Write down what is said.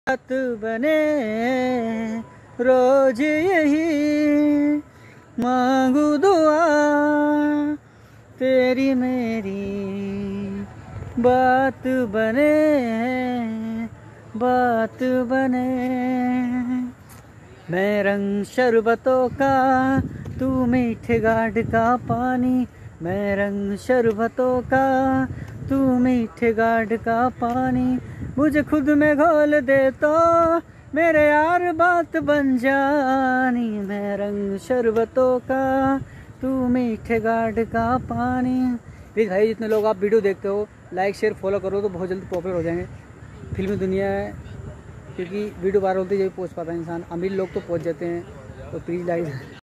बात बने रोज यही मांगू दुआ तेरी मेरी बात बने बात बने। मैं रंग शरबतों का तू मीठे गाढ़ का पानी, मैं रंग शरबतों का तू मीठे गाढ़ का पानी। मुझे खुद में घोल दे तो मेरे यार बात बन जानी, मैं रंग शरबतों का तू मीठे गाढ़ का पानी। प्लीज़ भाई जितने लोग आप वीडियो देखते हो लाइक शेयर फॉलो करो तो बहुत जल्दी पॉपुलर हो जाएंगे फिल्मी दुनिया है, क्योंकि वीडियो वायरल होती है जब पहुँच पाता है इंसान। अमीर लोग तो पहुँच जाते हैं, तो प्लीज़ लाइक